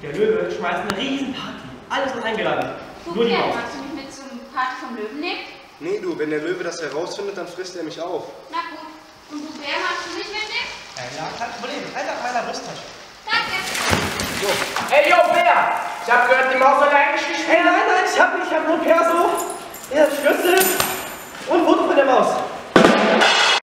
Der Löwe schmeißt eine riesen Party. Alle sind eingeladen. Nur die Maus. Magst du mich mit zum Party vom Löwen nehmen? Nee, du, wenn der Löwe das herausfindet, dann frisst er mich auf. Na gut. Und du, Bär, magst du mich mitnehmen? Ja, kein Problem. Einfach in meiner Brusttasche. Danke. So. Hey, yo, Bär! Ich hab gehört, die Maus soll eigentlich nicht Hey, nein, ich hab nur Perso. Der Schlüssel.